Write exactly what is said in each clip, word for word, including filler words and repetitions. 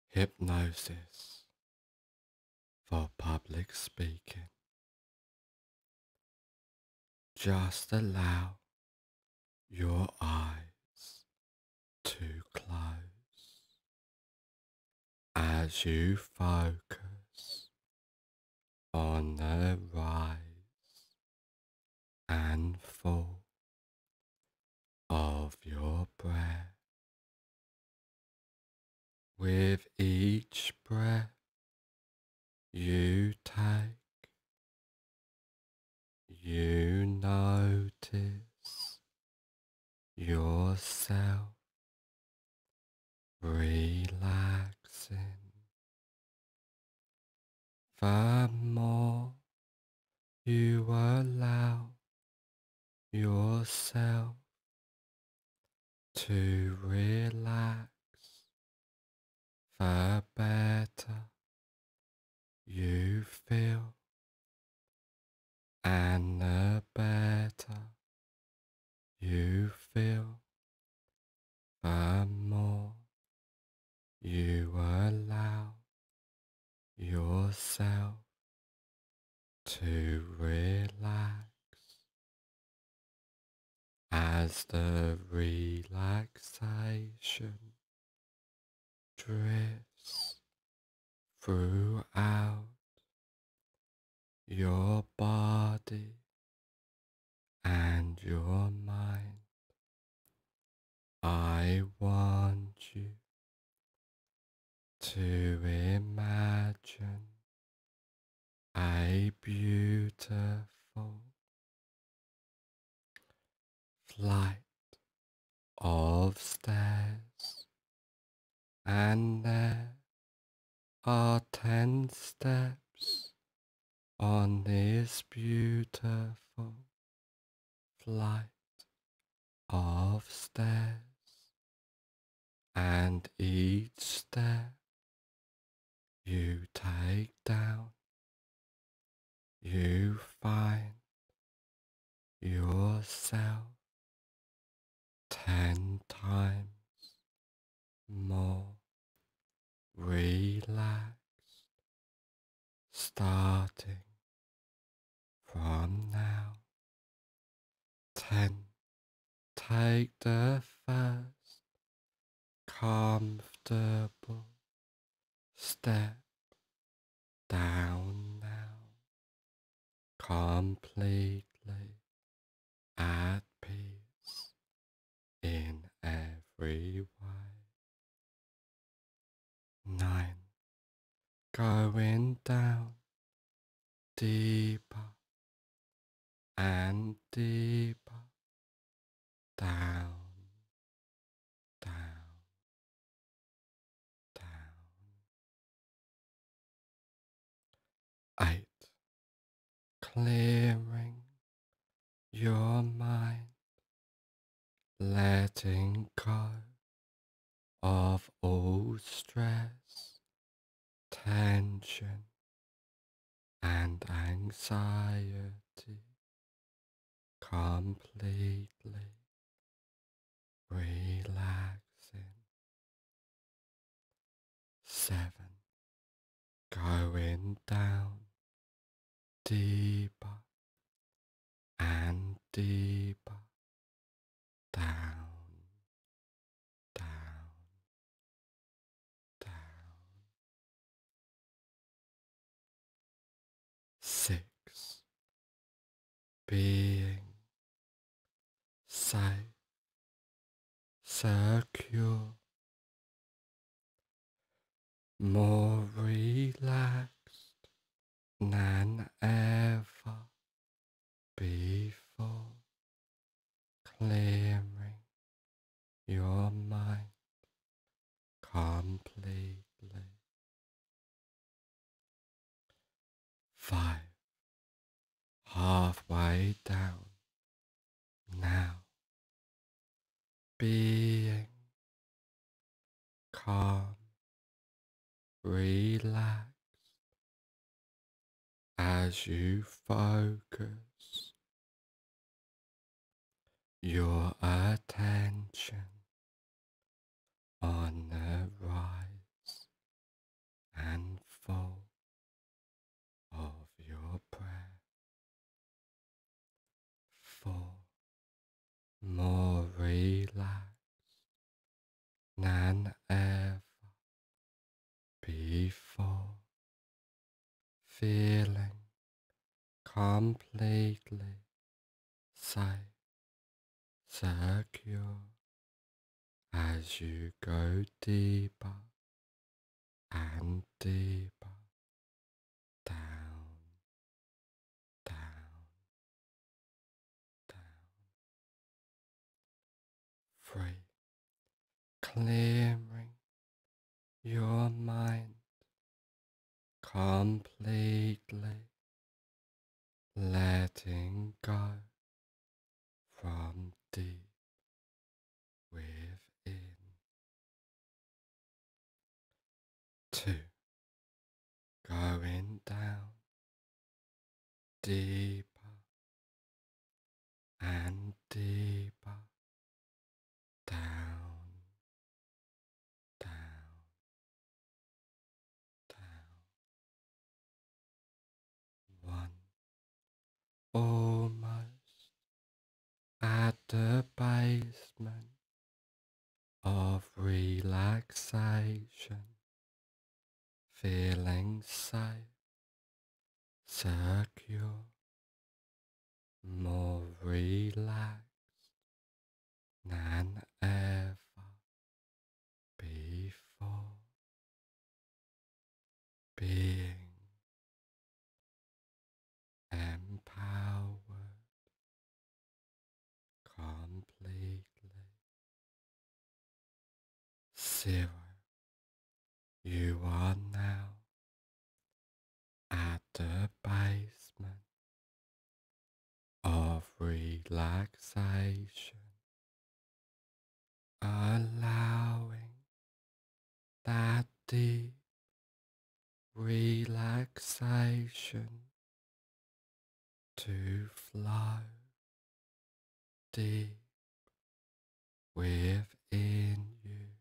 Hypnosis for public speaking. Just allow your eyes to close as you focus on the rise and fall of your breath. With each breath you take, you notice yourself relaxing. The more you allow yourself to relax, the better you feel, and the better you feel, the more you allow yourself to relax. As the relaxation drifts throughout your body and your mind, I want you to imagine a beautiful flight of stairs, and there are ten steps on this beautiful flight of stairs, and each step you take down, you find yourself ten times more relaxed, starting from now. Ten. Take the first comfortable step down now, completely at peace in every way. Nine. Going down deeper and deeper, down, down, down. Eight. Clearing your mind, letting go of all stress, tension, and anxiety, completely relaxing. Seven. Going down deeper and deeper, down, down, down. Six. Being safe, secure, more relaxed than ever before, clearing your mind completely. Five. Halfway down now, being calm, relaxed as you focus your attention on the rise feeling completely safe, secure as you go deeper and deeper down, down, down. Free, clearing your mind completely, letting go from deep within. Two, going down deeper and deeper down, down, down. One, almost at the basement of relaxation, feeling safe, secure, more relaxed than ever before, being empowered completely. Zero, you are now at the basement of relaxation, allowing that deep relaxation to flow deep within you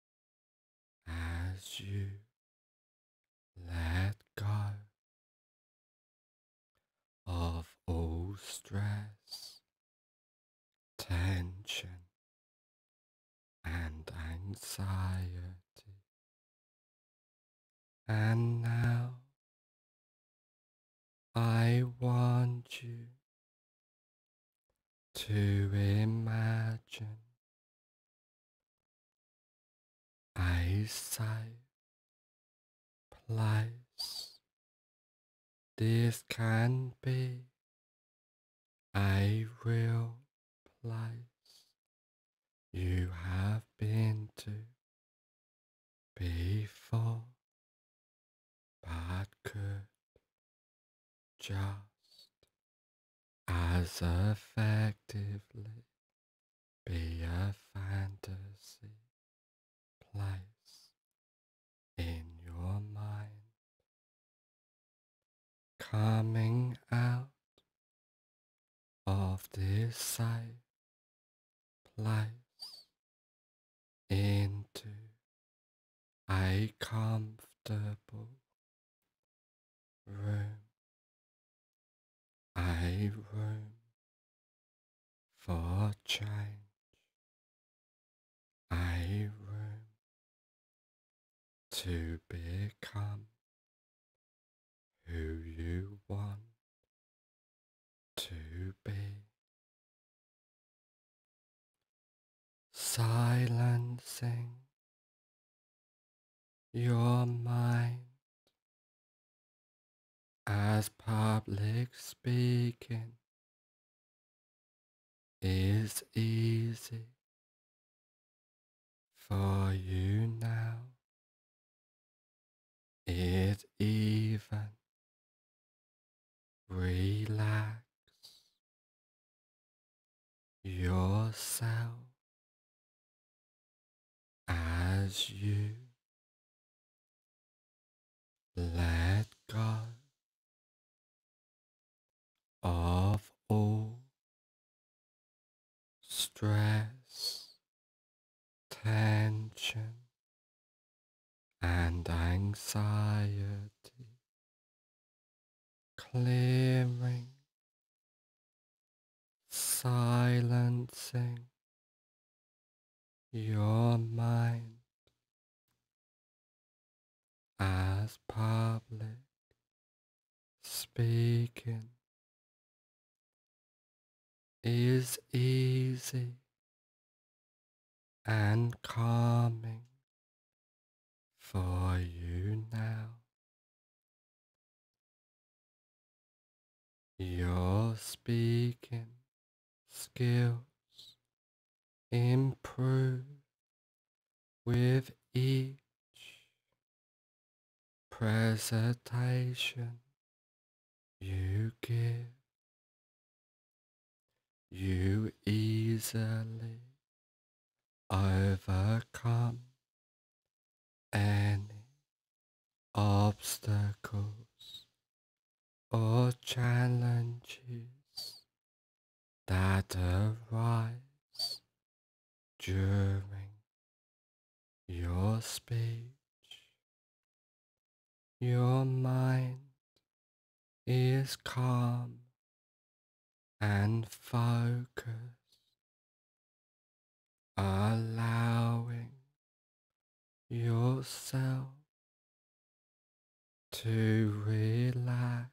as you let go of all stress, tension, and anxiety. And now I want you to imagine a safe place. This can be a real place you have been to before, but could just as effectively be a fantasy place in your mind, coming out of this safe place into a comfortable room, a room for change, a room to become who you want to be, silencing your mind as public speaking is easy for you now. It even relax yourself as you let go of all stress, tension, and anxiety, clearing, silencing your mind as public speaking is easy and calming for you now. Your speaking skills improve with each presentation you give. You easily overcome any obstacles or challenges that arise during your speech. Your mind is calm and focused, allowing yourself to relax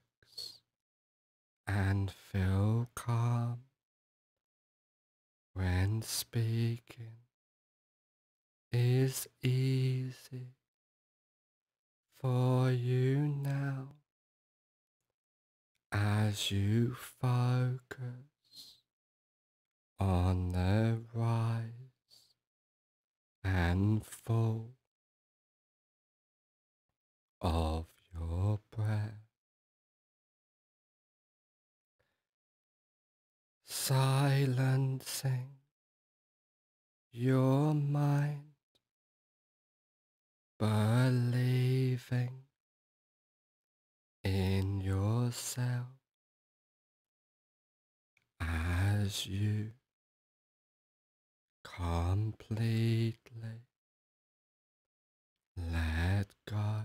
and feel calm when speaking is easy for you now as you focus on the rise and fall of your breath. Silencing your mind, believing in yourself as you completely let go,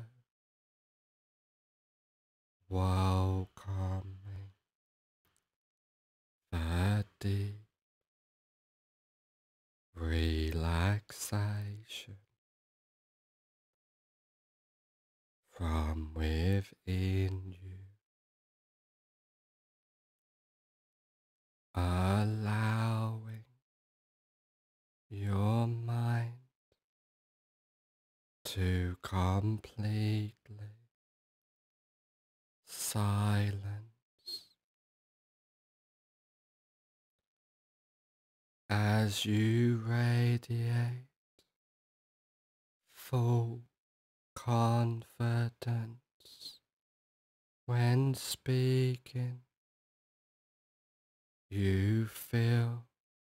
welcoming the deep relaxation from within you, allowing your mind to completely silence as you radiate full confidence when speaking. You feel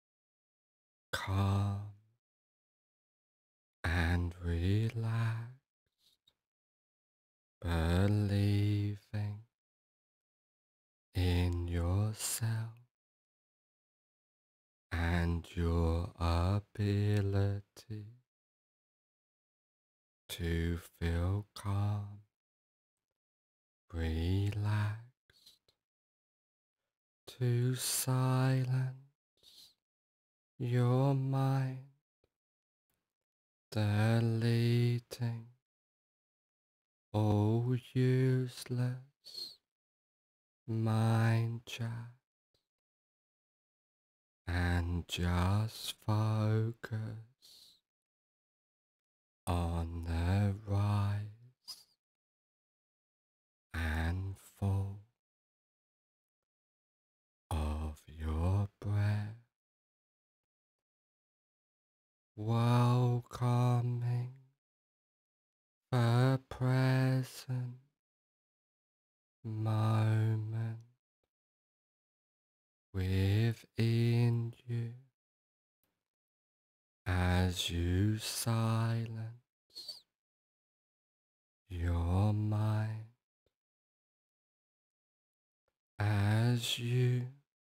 calm and relaxed, believing in yourself and your ability to feel calm, relaxed, to silence your mind, deleting all useless mind chat and just focus on the rise and fall of your breath, welcoming the present moment within you as you silence your mind, as you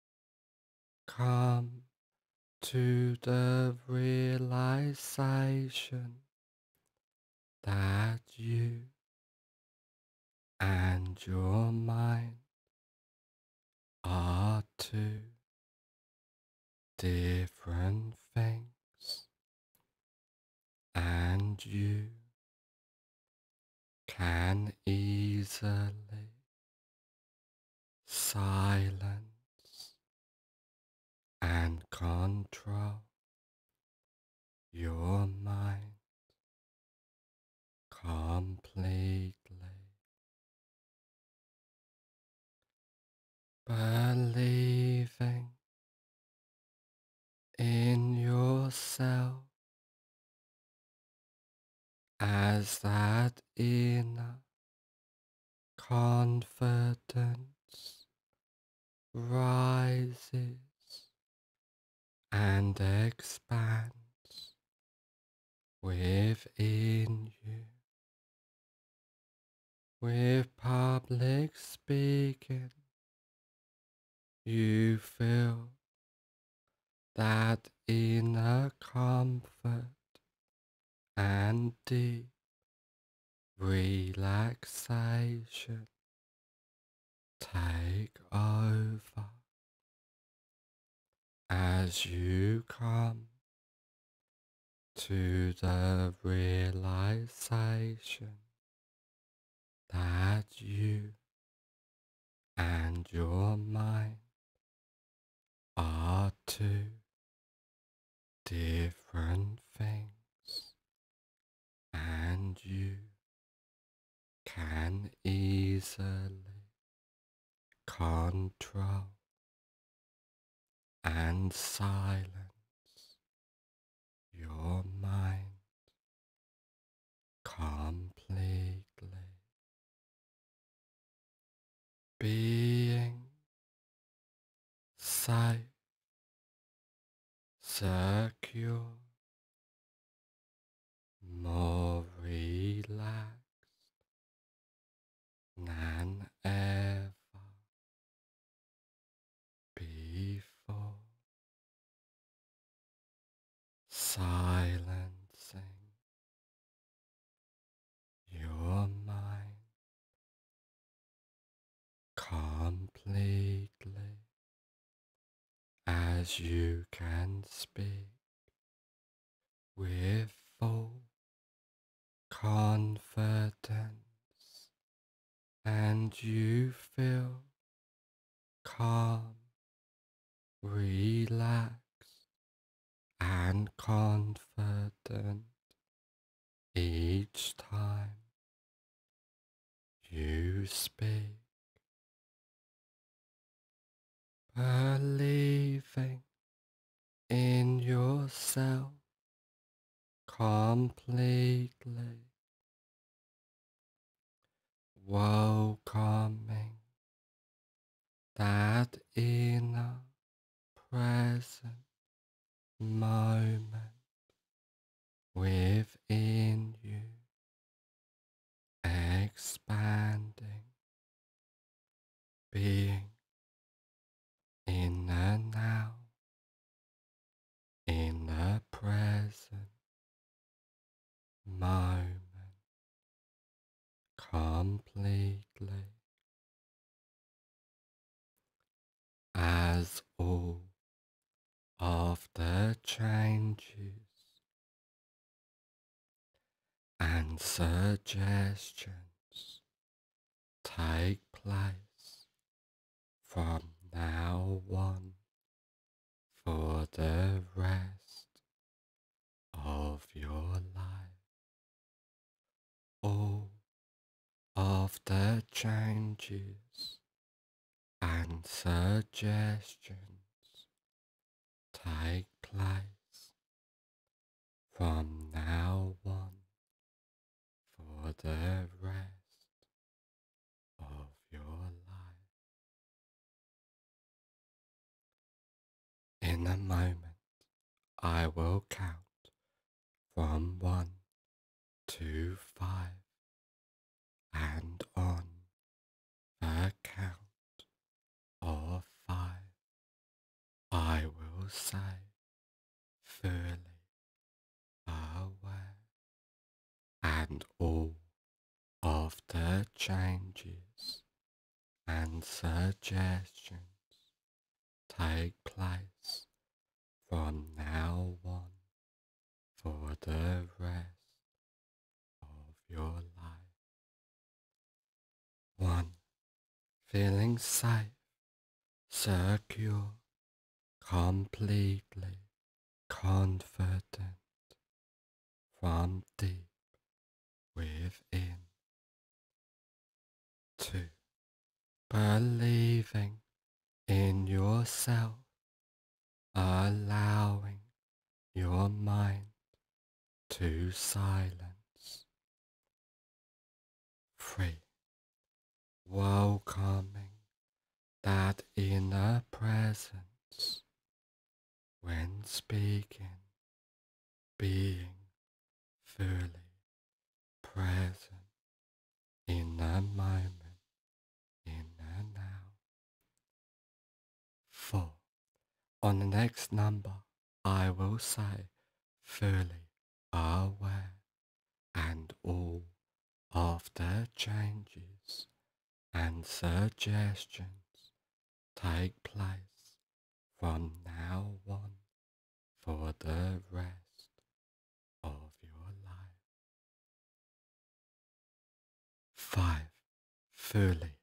come to the realization that you and your mind are two different things, and you can easily silence and control your mind completely, believing in yourself as that inner confidence rises and expands within you. With public speaking, you feel that inner comfort and deep relaxation take over as you come to the realization that you and your mind are two different things, and you can easily control and silence your mind completely, being safe, secure, more relaxed than ever before, silencing your mind completely as you can speak with full confidence, and you feel calm, relaxed and confident each time you speak, believing in yourself completely, welcoming that inner present moment within you, expanding, being in the now, in the present moment, completely, as all of the changes and suggestions take place from now on for the rest of your life. All of the changes and suggestions take place from now on for the rest of your life. In a moment, I will count from one to five, and on the count of five, I will say, fully aware, and all of the changes and suggestions take place from now on for the rest of your life. One, feeling safe secure, completely confident from deep within. Two, believing in yourself, allowing your mind to silence. Three, welcoming that inner presence when speaking, being fully present in the moment, in the now. Four, on the next number, I will say fully aware, and all of the changes and suggestions take place from now on for the rest of your life. Five, fully